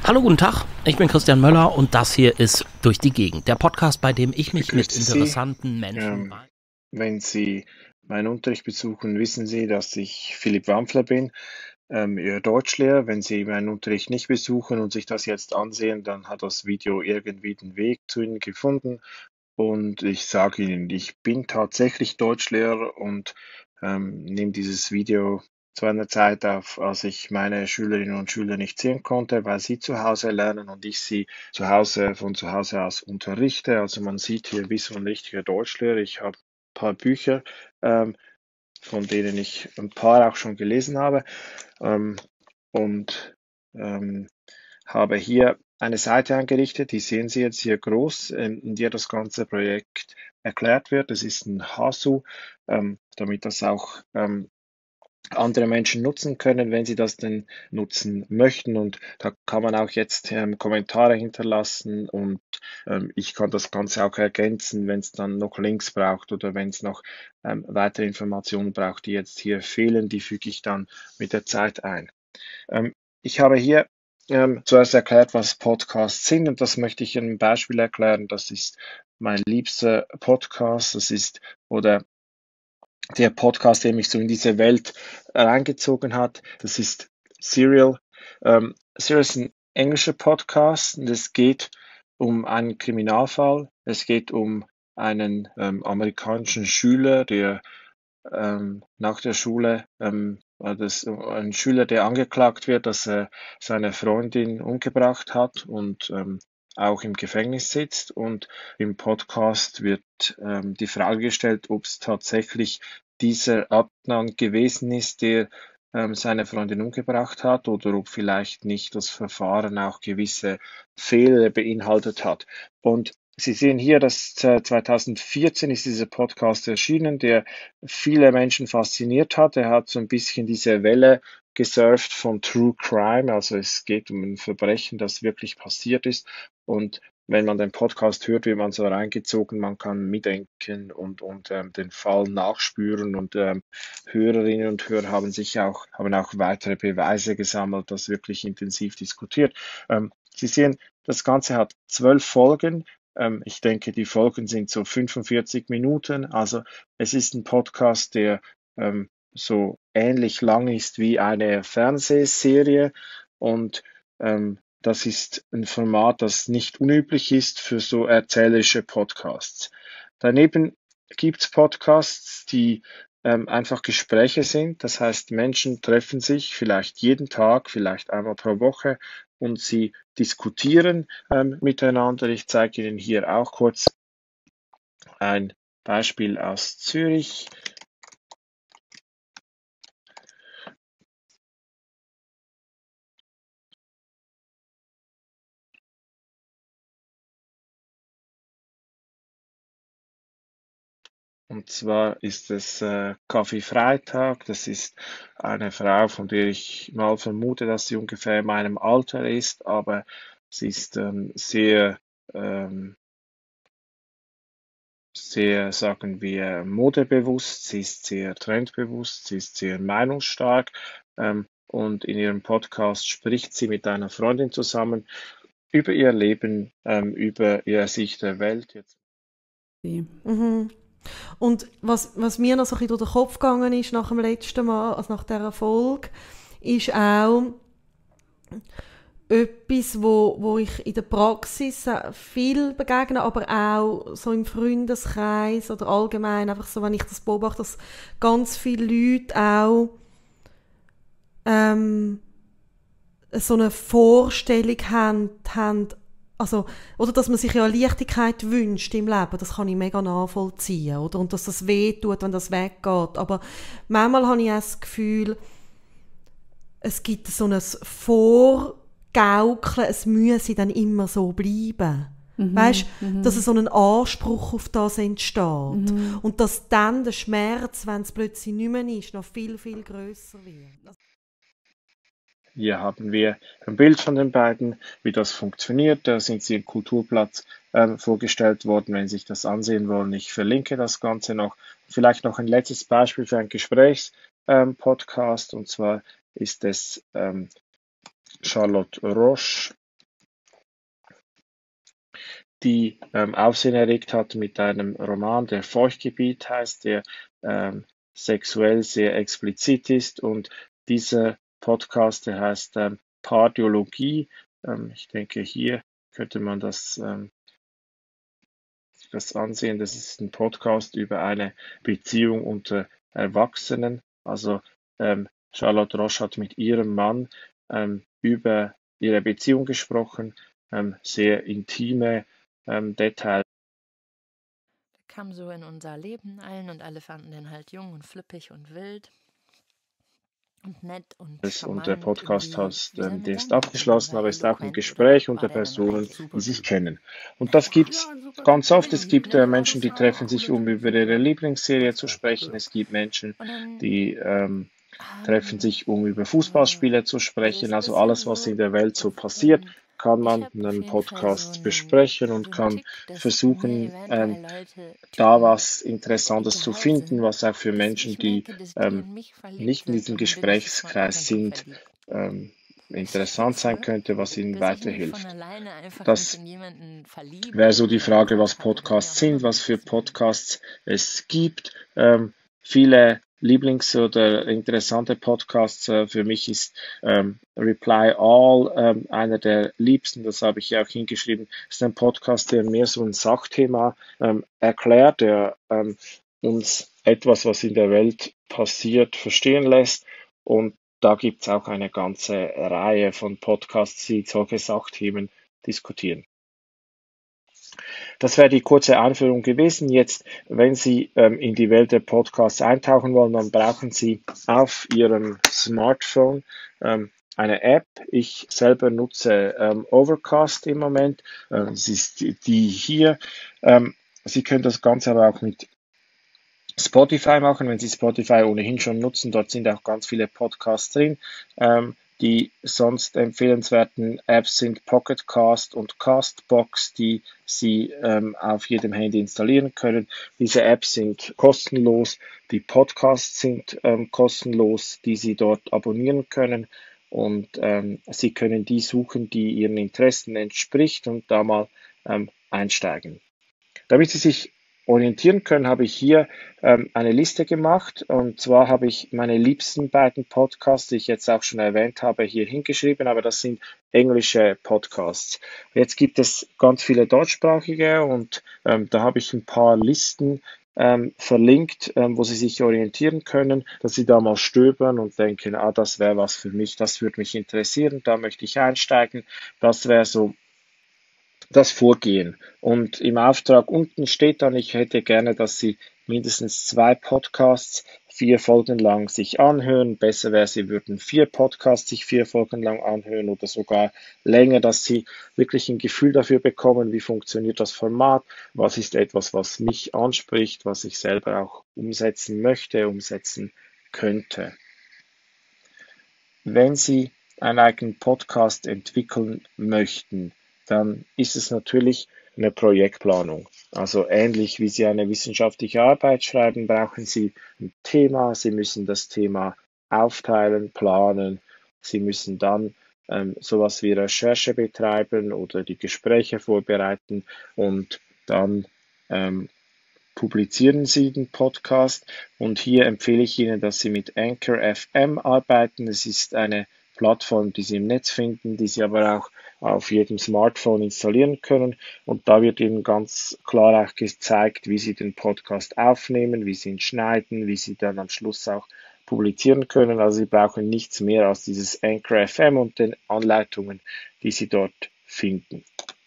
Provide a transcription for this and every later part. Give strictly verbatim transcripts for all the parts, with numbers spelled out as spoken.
Hallo, guten Tag, ich bin Christian Möller und das hier ist Durch die Gegend, der Podcast, bei dem ich mich mit Grüße Sie. interessanten Menschen... Ähm, wenn Sie meinen Unterricht besuchen, wissen Sie, dass ich Philipp Wampfler bin, ähm, Ihr Deutschlehrer. Wenn Sie meinen Unterricht nicht besuchen und sich das jetzt ansehen, dann hat das Video irgendwie den Weg zu Ihnen gefunden. Und ich sage Ihnen, ich bin tatsächlich Deutschlehrer und ähm, nehme dieses Video zu einer Zeit auf, als ich meine Schülerinnen und Schüler nicht sehen konnte, weil sie zu Hause lernen und ich sie zu Hause von zu Hause aus unterrichte. Also man sieht hier, wie so ein richtiger Deutschlehrer. Ich habe ein paar Bücher, ähm, von denen ich ein paar auch schon gelesen habe, ähm, und ähm, habe hier eine Seite eingerichtet, die sehen Sie jetzt hier groß, ähm, in der das ganze Projekt erklärt wird. Das ist ein Hasu, ähm, damit das auch ähm, andere Menschen nutzen können, wenn sie das denn nutzen möchten. Und da kann man auch jetzt ähm, Kommentare hinterlassen und ähm, ich kann das Ganze auch ergänzen, wenn es dann noch Links braucht oder wenn es noch ähm, weitere Informationen braucht, die jetzt hier fehlen, die füge ich dann mit der Zeit ein. Ähm, ich habe hier ähm, zuerst erklärt, was Podcasts sind und das möchte ich in einem Beispiel erklären. Das ist mein liebster Podcast, das ist, oder der Podcast, der mich so in diese Welt reingezogen hat, das ist Serial. Ähm, Serial ist ein englischer Podcast und es geht um einen Kriminalfall. Es geht um einen ähm, amerikanischen Schüler, der ähm, nach der Schule, ähm, war das ein Schüler, der angeklagt wird, dass er seine Freundin umgebracht hat und ähm, auch im Gefängnis sitzt. Und im Podcast wird ähm, die Frage gestellt, ob es tatsächlich dieser Adnan gewesen ist, der ähm, seine Freundin umgebracht hat, oder ob vielleicht nicht das Verfahren auch gewisse Fehler beinhaltet hat. Und Sie sehen hier, dass äh, zweitausendvierzehn ist dieser Podcast erschienen, der viele Menschen fasziniert hat. Er hat so ein bisschen diese Welle gesurft von True Crime, also es geht um ein Verbrechen, das wirklich passiert ist. Und wenn man den Podcast hört, wird man so reingezogen, man kann mitdenken und, und ähm, den Fall nachspüren und ähm, Hörerinnen und Hörer haben sich auch, haben auch weitere Beweise gesammelt, das wirklich intensiv diskutiert. Ähm, Sie sehen, das Ganze hat zwölf Folgen. Ähm, ich denke, die Folgen sind so fünfundvierzig Minuten. Also es ist ein Podcast, der ähm, so ähnlich lang ist wie eine Fernsehserie und ähm, das ist ein Format, das nicht unüblich ist für so erzählerische Podcasts. Daneben gibt es Podcasts, die ähm, einfach Gespräche sind. Das heißt, Menschen treffen sich vielleicht jeden Tag, vielleicht einmal pro Woche und sie diskutieren ähm, miteinander. Ich zeige Ihnen hier auch kurz ein Beispiel aus Zürich. Und zwar ist es äh, Kaffee Freitag. Das ist eine Frau, von der ich mal vermute, dass sie ungefähr in meinem Alter ist, aber sie ist ähm, sehr, ähm, sehr, sagen wir, modebewusst, sie ist sehr trendbewusst, sie ist sehr meinungsstark, ähm, und in ihrem Podcast spricht sie mit einer Freundin zusammen über ihr Leben, ähm, über ihre Sicht der Welt. Jetzt. Mhm. Und was, was mir noch so ein bisschen durch den Kopf gegangen ist nach dem letzten Mal, also nach dieser Folge, ist auch etwas, wo, wo ich in der Praxis äh, viel begegne, aber auch so im Freundeskreis oder allgemein, einfach so, wenn ich das beobachte, dass ganz viele Leute auch ähm, so eine Vorstellung haben, haben also, oder dass man sich ja Leichtigkeit wünscht im Leben, das kann ich mega nachvollziehen, oder? Und dass das weh tut, wenn das weggeht. Aber manchmal habe ich auch das Gefühl, es gibt so ein Vorgaukeln, es müsse dann immer so bleiben. Mhm, weißt du, mhm. dass so ein Anspruch auf das entsteht. Mhm. Und dass dann der Schmerz, wenn es plötzlich nicht mehr ist, noch viel, viel grösser wird. Hier haben wir ein Bild von den beiden, wie das funktioniert. Da sind sie im Kulturplatz äh, vorgestellt worden, wenn Sie sich das ansehen wollen. Ich verlinke das Ganze noch. Vielleicht noch ein letztes Beispiel für einen Gesprächspodcast. Ähm, und zwar ist es ähm, Charlotte Roche. die ähm, Aufsehen erregt hat mit einem Roman, der Feuchtgebiet heißt, der ähm, sexuell sehr explizit ist. Und dieser Podcast, der heißt ähm, Pardiologie. Ähm, ich denke, hier könnte man das, ähm, das ansehen. Das ist ein Podcast über eine Beziehung unter Erwachsenen. Also ähm, Charlotte Roche hat mit ihrem Mann ähm, über ihre Beziehung gesprochen, ähm, sehr intime ähm, Details. Kam so in unser Leben ein und alle fanden den halt jung und flippig und wild und nett und Und der charmant Podcast irgendwie. hast, Wie soll ähm, man der ist sagen? Irgendwie abgeschlossen, war aber ist auch ein eloquent oder Gespräch unter war der dann Personen, halt super die sich Typ? kennen. Und Ja, das ja, gibt's ja, ein super ganz Typ oft. Es gewesen, gibt eine äh, smarte Menschen, die Frau, treffen sich, cooler um Typ, über super. ihre Lieblingsserie zu Weißt du, sprechen. ja. Es gibt Menschen, Und dann die ähm, treffen ähm, sich, um über äh, Fußballspiele zu also sprechen. ist ein Also alles, bisschen was in so, der Welt so passiert, ähm, kann ich man habe in auf einem jeden Fall so Podcast einen, besprechen und so einen kann Tick, dass mir versuchen, ähm, eventuell Leute, da Typen, was Interessantes zu egal finden, sind, was auch für bis Menschen, ich die merke, dass die ähm, in mich verliebt nicht in sind diesem und dann bin ich sofort Gesprächskreis Agentur sind, verliebt. ähm, interessant sein Verstehst du? könnte, was ihnen Dass ich mich von weiterhilft. alleine einfach mich Das in jemanden wäre verliebe so die oder Frage, was verknall oder wie Podcasts auch immer sind, man was das für jetzt nennt. Podcasts es gibt. Ähm, viele Lieblings- oder interessante Podcasts. Äh, für mich ist ähm, Reply All ähm, einer der liebsten, das habe ich ja auch hingeschrieben. Das ist ein Podcast, der mehr so ein Sachthema ähm, erklärt, der ähm, uns etwas, was in der Welt passiert, verstehen lässt. Und da gibt es auch eine ganze Reihe von Podcasts, die solche Sachthemen diskutieren. Das wäre die kurze Einführung gewesen. Jetzt, wenn Sie ähm, in die Welt der Podcasts eintauchen wollen, dann brauchen Sie auf Ihrem Smartphone ähm, eine App. Ich selber nutze ähm, Overcast im Moment. Äh, das ist die, die hier. Ähm, Sie können das Ganze aber auch mit Spotify machen, wenn Sie Spotify ohnehin schon nutzen. Dort sind auch ganz viele Podcasts drin. Ähm, die sonst empfehlenswerten Apps sind Pocket Cast und Castbox, die Sie ähm, auf jedem Handy installieren können. Diese Apps sind kostenlos. Die Podcasts sind ähm, kostenlos, die Sie dort abonnieren können. Und ähm, Sie können die suchen, die Ihren Interessen entspricht und da mal ähm, einsteigen. Damit Sie sich orientieren können, habe ich hier ähm, eine Liste gemacht. Und zwar habe ich meine liebsten beiden Podcasts, die ich jetzt auch schon erwähnt habe, hier hingeschrieben, aber das sind englische Podcasts. Jetzt gibt es ganz viele deutschsprachige und ähm, da habe ich ein paar Listen ähm, verlinkt, ähm, wo Sie sich orientieren können, dass Sie da mal stöbern und denken, ah, das wäre was für mich, das würde mich interessieren, da möchte ich einsteigen. Das wäre so das Vorgehen. Und im Auftrag unten steht dann, ich hätte gerne, dass Sie mindestens zwei Podcasts vier Folgen lang sich anhören. Besser wäre, Sie würden vier Podcasts sich vier Folgen lang anhören oder sogar länger, dass Sie wirklich ein Gefühl dafür bekommen, wie funktioniert das Format, was ist etwas, was mich anspricht, was ich selber auch umsetzen möchte, umsetzen könnte. Wenn Sie einen eigenen Podcast entwickeln möchten, dann ist es natürlich eine Projektplanung. Also ähnlich wie Sie eine wissenschaftliche Arbeit schreiben, brauchen Sie ein Thema. Sie müssen das Thema aufteilen, planen. Sie müssen dann ähm, sowas wie Recherche betreiben oder die Gespräche vorbereiten und dann ähm, publizieren Sie den Podcast. Und hier empfehle ich Ihnen, dass Sie mit Anchor F M arbeiten. Es ist eine Plattform, die Sie im Netz finden, die Sie aber auch auf jedem Smartphone installieren können. Und da wird Ihnen ganz klar auch gezeigt, wie Sie den Podcast aufnehmen, wie Sie ihn schneiden, wie Sie dann am Schluss auch publizieren können. Also Sie brauchen nichts mehr als dieses Anchor F M und den Anleitungen, die Sie dort finden.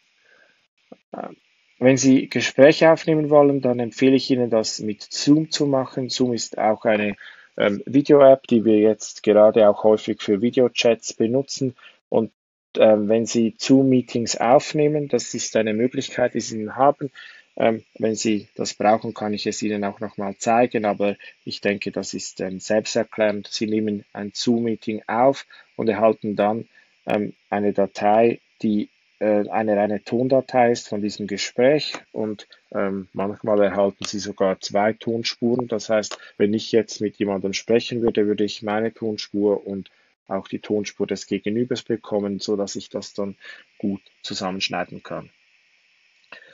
Wenn Sie Gespräche aufnehmen wollen, dann empfehle ich Ihnen, das mit Zoom zu machen. Zoom ist auch eine ähm, Video-App, die wir jetzt gerade auch häufig für Videochats benutzen. Und ähm, wenn Sie Zoom-Meetings aufnehmen, das ist eine Möglichkeit, die Sie Ihnen haben. Ähm, wenn Sie das brauchen, kann ich es Ihnen auch nochmal zeigen, aber ich denke, das ist ähm, selbsterklärend. Sie nehmen ein Zoom-Meeting auf und erhalten dann ähm, eine Datei, die eine reine Tondatei ist von diesem Gespräch und ähm, manchmal erhalten Sie sogar zwei Tonspuren. Das heißt, wenn ich jetzt mit jemandem sprechen würde, würde ich meine Tonspur und auch die Tonspur des Gegenübers bekommen, so dass ich das dann gut zusammenschneiden kann.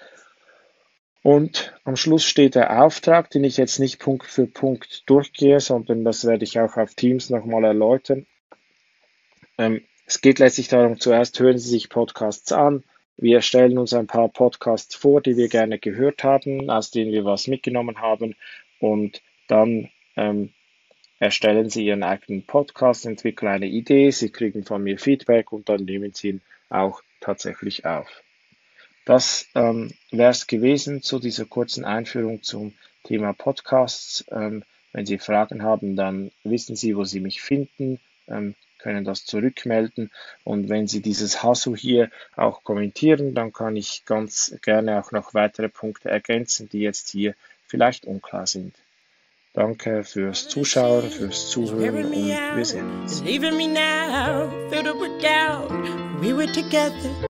Und am Schluss steht der Auftrag, den ich jetzt nicht Punkt für Punkt durchgehe, sondern das werde ich auch auf Teams nochmal erläutern. Ähm, es geht letztlich darum, zuerst hören Sie sich Podcasts an. Wir stellen uns ein paar Podcasts vor, die wir gerne gehört haben, aus denen wir was mitgenommen haben. Und dann ähm, erstellen Sie Ihren eigenen Podcast, entwickeln eine Idee, Sie kriegen von mir Feedback und dann nehmen Sie ihn auch tatsächlich auf. Das ähm, wäre es gewesen zu dieser kurzen Einführung zum Thema Podcasts. Ähm, wenn Sie Fragen haben, dann wissen Sie, wo Sie mich finden, ähm, können das zurückmelden. Und wenn Sie dieses Hasu hier auch kommentieren, dann kann ich ganz gerne auch noch weitere Punkte ergänzen, die jetzt hier vielleicht unklar sind. Danke fürs Zuschauen, fürs Zuhören und wir sehen uns.